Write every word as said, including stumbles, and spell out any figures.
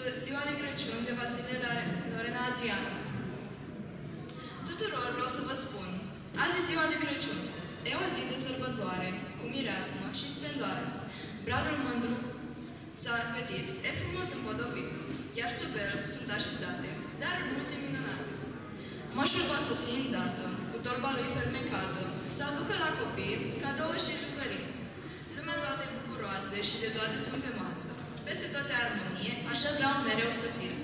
ziua de Crăciun de Vasile Lorena Adrian. Tuturor vreau să vă spun, azi e ziua de Crăciun. E o zi de sărbătoare, cu mireasmă și splendoare. Bradul mândru s-a gătit, e frumos împodobit, iar sub el sunt așezate, dar multe minunate. Moșul va sosi îndată, cu torba lui fermecată, să aducă la copii cadouri și jucării. Lumea toate bucuroase și de toate sunt pe masă. Peste toate armonie, așa vreau mereu să fie.